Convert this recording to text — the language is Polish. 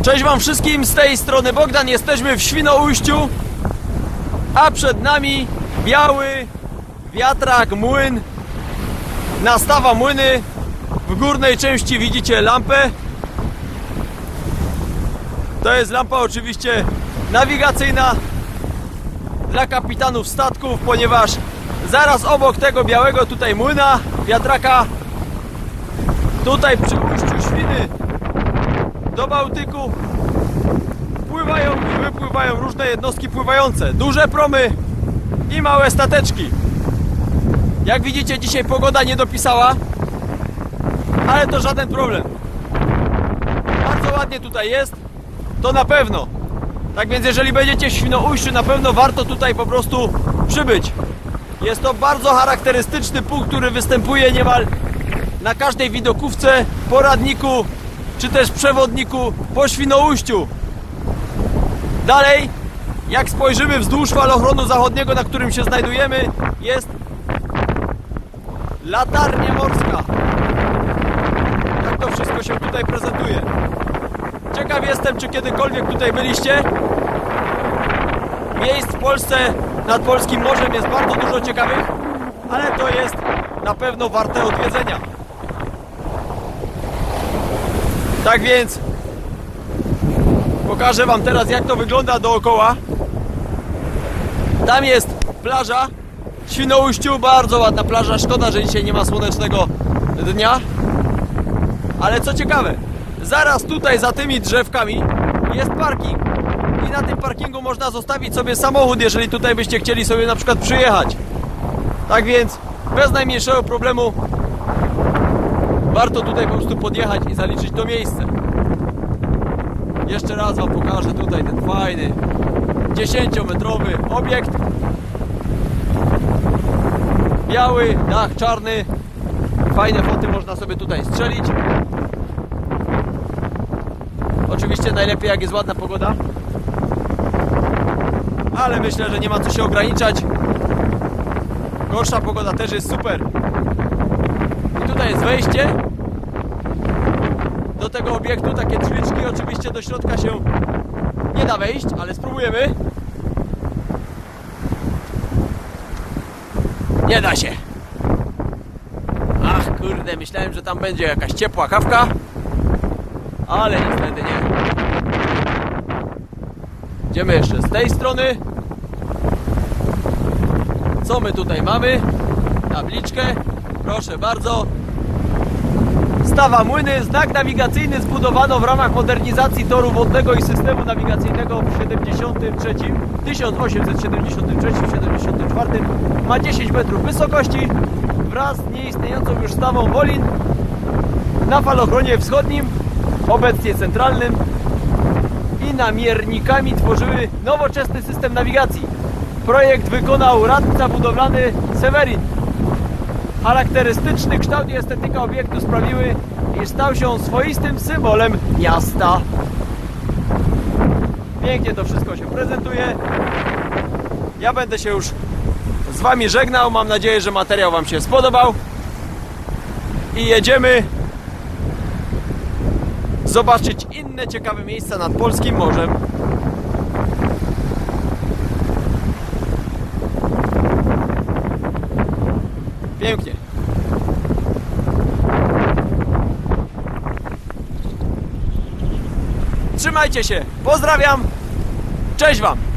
Cześć wam wszystkim, z tej strony Bogdan, jesteśmy w Świnoujściu, a przed nami biały wiatrak, młyn, nastawa młyny. W górnej części widzicie lampę. To jest lampa oczywiście nawigacyjna dla kapitanów statków, ponieważ zaraz obok tego białego tutaj młyna, wiatraka, tutaj przy ujściu Świny do Bałtyku wpływają i wypływają różne jednostki pływające, duże promy i małe stateczki. Jak widzicie, dzisiaj pogoda nie dopisała, ale to żaden problem. Bardzo ładnie tutaj jest, to na pewno. Tak więc jeżeli będziecie w Świnoujściu, na pewno warto tutaj po prostu przybyć. Jest to bardzo charakterystyczny punkt, który występuje niemal na każdej widokówce, poradniku czy też przewodniku po Świnoujściu. Dalej, jak spojrzymy wzdłuż falochronu zachodniego, na którym się znajdujemy, jest latarnia morska. Jak to wszystko się tutaj prezentuje. Ciekaw jestem, czy kiedykolwiek tutaj byliście. Miejsc w Polsce nad polskim morzem jest bardzo dużo ciekawych, ale to jest na pewno warte odwiedzenia. Tak więc pokażę wam teraz, jak to wygląda dookoła. Tam jest plaża w Świnoujściu, bardzo ładna plaża. Szkoda, że dzisiaj nie ma słonecznego dnia. Ale co ciekawe, zaraz tutaj za tymi drzewkami jest parking. I na tym parkingu można zostawić sobie samochód, jeżeli tutaj byście chcieli sobie na przykład przyjechać. Tak więc bez najmniejszego problemu warto tutaj po prostu podjechać i zaliczyć to miejsce. Jeszcze raz wam pokażę tutaj ten fajny 10-metrowy obiekt. Biały, dach czarny. Fajne foty można sobie tutaj strzelić. Oczywiście najlepiej, jak jest ładna pogoda, ale myślę, że nie ma co się ograniczać. Gorsza pogoda też jest super. I tutaj jest wejście do tego obiektu, takie drzwiczki. Oczywiście do środka się nie da wejść, ale spróbujemy. Nie da się. Ach kurde, myślałem, że tam będzie jakaś ciepła kawka, ale niestety nie. Idziemy jeszcze z tej strony. Co my tutaj mamy? Tabliczkę, proszę bardzo. Stawa młyny, znak nawigacyjny zbudowano w ramach modernizacji toru wodnego i systemu nawigacyjnego w 1873-74. Ma 10 metrów wysokości wraz z nieistniejącą już stawą Wolin na falochronie wschodnim, obecnie centralnym, i namiernikami tworzyły nowoczesny system nawigacji. Projekt wykonał radca budowlany Severin. Charakterystyczny kształt i estetyka obiektu sprawiły, iż stał się swoistym symbolem miasta. Pięknie to wszystko się prezentuje. Ja będę się już z wami żegnał. Mam nadzieję, że materiał wam się spodobał. I jedziemy zobaczyć inne ciekawe miejsca nad polskim morzem. Pięknie. Trzymajcie się. Pozdrawiam. Cześć wam.